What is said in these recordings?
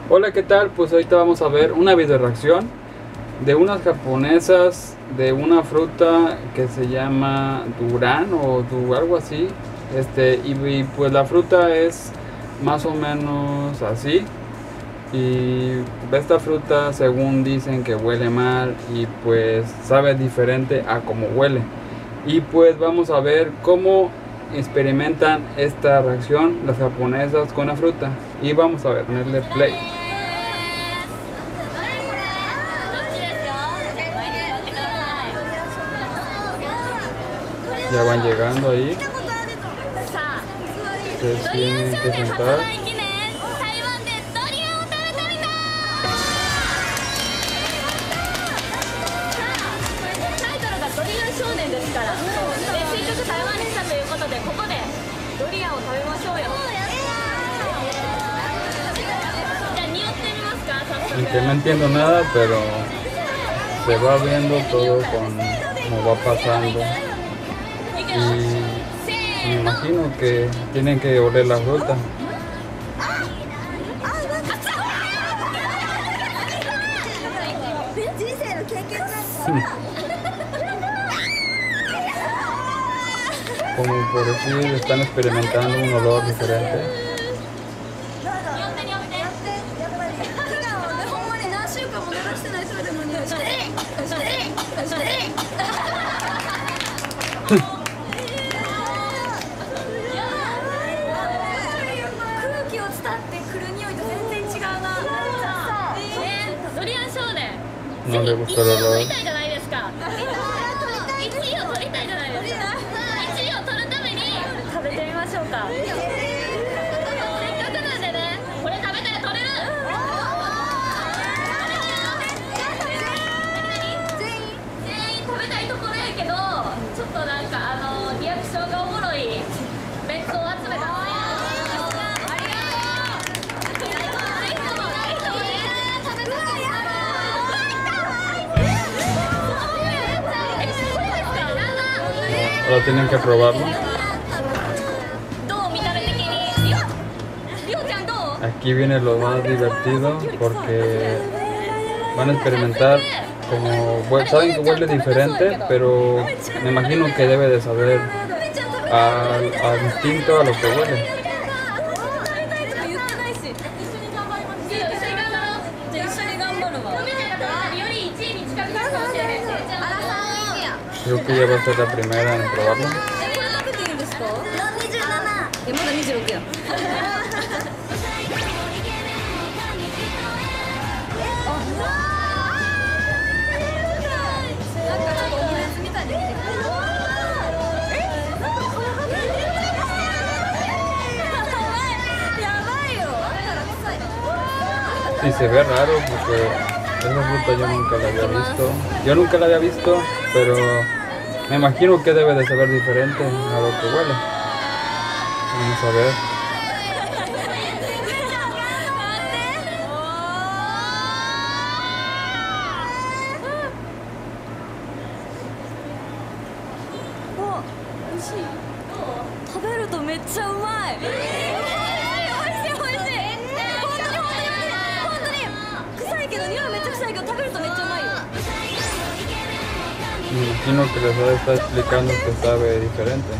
Hola, ¿qué tal? Pues ahorita vamos a ver una video reacción de unas japonesas de una fruta que se llama durán o algo así. Y pues la fruta es más o menos así. Y esta fruta, según dicen, que huele mal y pues sabe diferente a como huele. Y pues vamos a ver cómo experimentan esta reacción las japonesas con la fruta. Y vamos a ver, ponerle play. Ya van llegando ahí. Se tienen que sentar. Aunque no entiendo nada, pero se va viendo todo como va pasando. Y me imagino que tienen que oler la fruta. Como por decir, están experimentando un olor diferente. No le gustó el olor. Ahora tienen que probarlo. Aquí viene lo más divertido porque van a experimentar saben que huele diferente, pero me imagino que debe de saber al instinto a lo que huele. Creo que ya va a ser la primera en probarlo. Sí, se ve raro porque esa fruta yo nunca la había visto. Yo nunca la había visto, pero me imagino que debe de saber diferente a lo que huele. Vamos a ver. Me imagino que les está explicando que sabe diferente.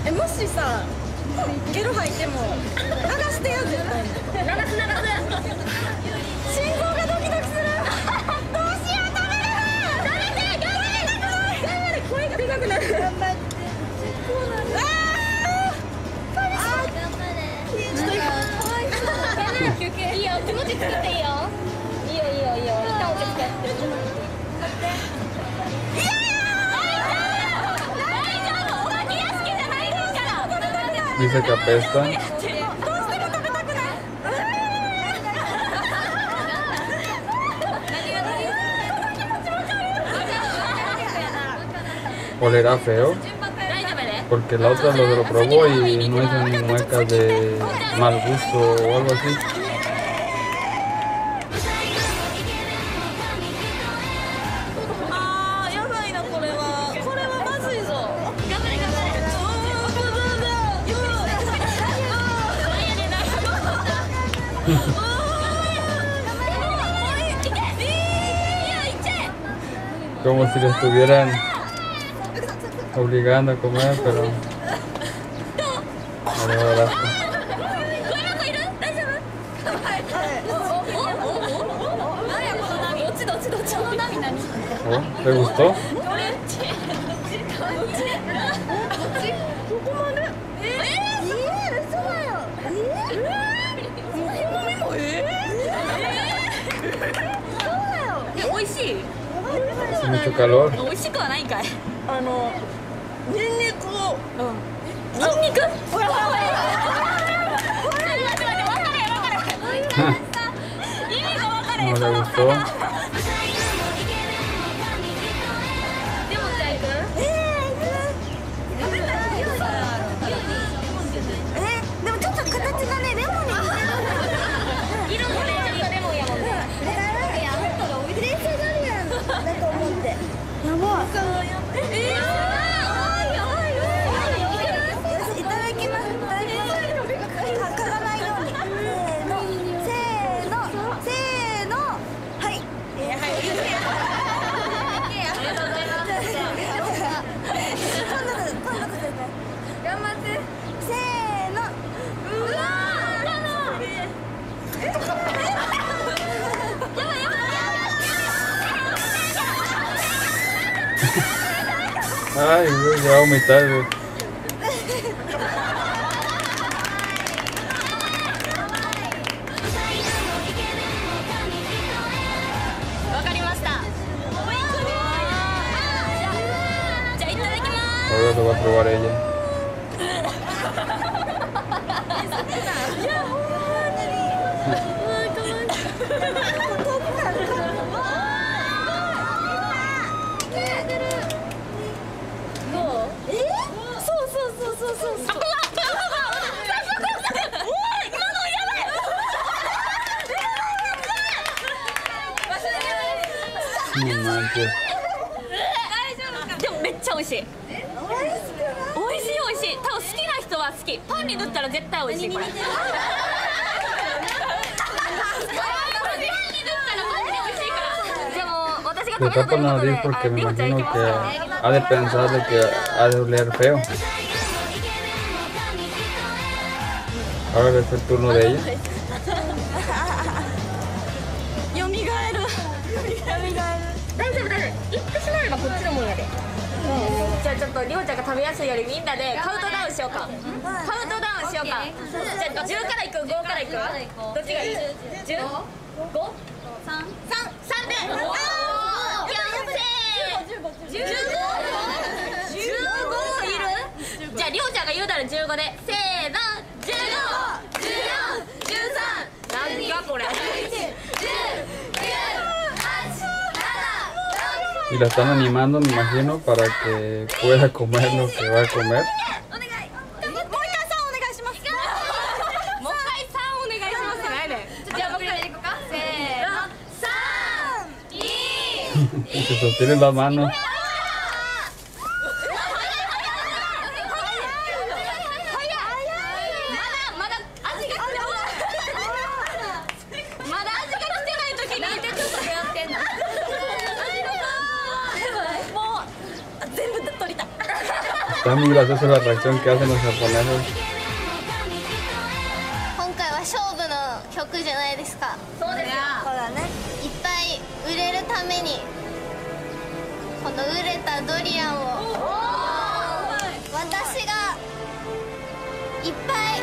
Dice que apesta. ¿Olerá feo? Porque la otra lo probó y no hizo ni muecas de mal gusto o algo así. Como si lo estuvieran obligando a comer, pero me da asco. Oh, ¿te gustó? Hace mucho calor. No le gustó. Ay, güey, ya va a vomitar, güey. Ahora lo va a probar ella. No manches. でもめっちゃ美味しい。美味しい美味しい。多分好きな人は好き。パンに塗ったら絶対美味しいこれ。パンに塗ったらマジで美味しいから。でも私が Le 食べた tapa という la ことで、 nariz porque me りおちゃん行 imagino きま que した。 ha de pensar de que ha de oler feo. Ahora es el turno de ella. よみがえる。大丈夫大丈夫。行ってしまえばこっちのもんやで。じゃあちょっとりょうちゃんが食べやすいよりみんなでカウントダウンしようか。カウントダウンしようか。じゃあ10からいく5からいく。どっちがいい？10？5？3？3で。15いる？じゃありょうちゃんが言うたら15でせーの151413何がこれ Y la están animando, me imagino, para que pueda comer lo que va a comer. もう一回3お願いしますもう一回3お願いしますってないねじゃあ僕らでいこうかせーの3 2 Y se sostienen las manos. Está muy graciosa la reacción que hacen los japoneses. 今回は勝負の曲じゃないですか。 そうですよそうだね。いっぱい売れるためにこの売れたドリアンを私がいっぱい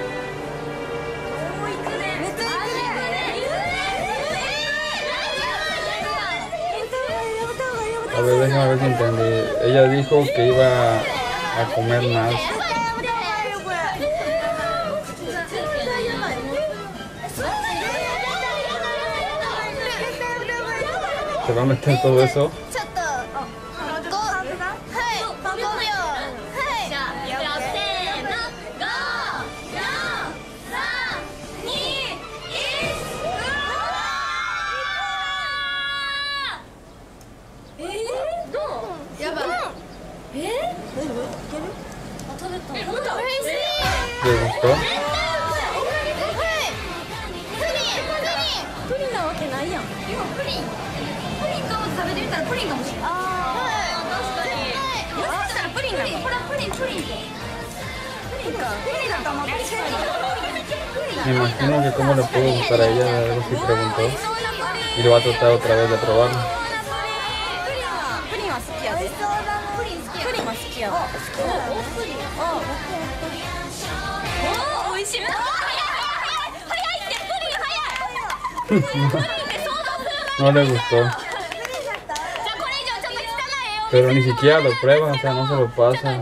A ver, déjame ver si entendí. Ella dijo que iba a comer más. ¿Se va a meter todo eso? ちょっと5はい5秒はいじゃあせーの5、4、3、2、1どうやばい ¿Le gustó? プリンなわけないやん今プリンと食べてみたらプリンかもしれないリンなの？これはプリンか。プリンだと思って。 Me imagino que cómo le pudo gustar a ella, algo así preguntó. Y lo va a tratar otra vez de probarlo. プリンは好きやで。プリンは好きやわ。おお、美味しい。早いってプリン早い。プリンって想像する。 No le gustó. Pero ni siquiera lo prueba, o sea, no se lo pasa.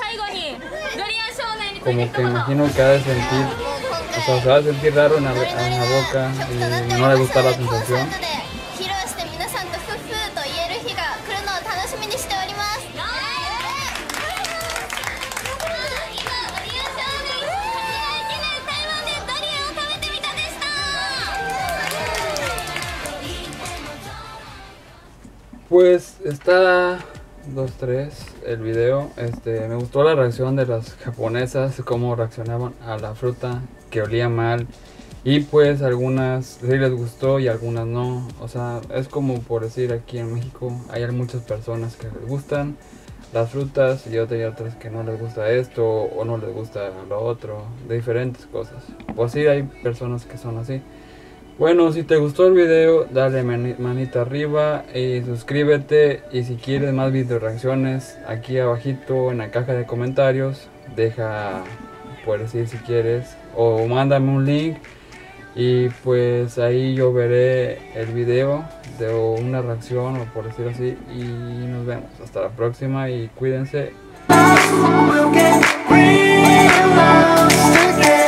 Como que imagino que ha de sentir, o sea, se va a sentir raro en la boca y no le gusta la sensación. Pues está 2-3 el video. Me gustó la reacción de las japonesas, cómo reaccionaban a la fruta que olía mal. Y pues algunas sí les gustó y algunas no. O sea, es como por decir, aquí en México hay muchas personas que les gustan las frutas y otras que no les gusta esto o no les gusta lo otro, de diferentes cosas. Pues sí, hay personas que son así. Bueno, si te gustó el video, dale manita arriba y suscríbete. Y si quieres más video reacciones, aquí abajito en la caja de comentarios, deja, puedes decir si quieres, o mándame un link. Y pues ahí yo veré el video de una reacción, o por decirlo así. Y nos vemos, hasta la próxima y cuídense.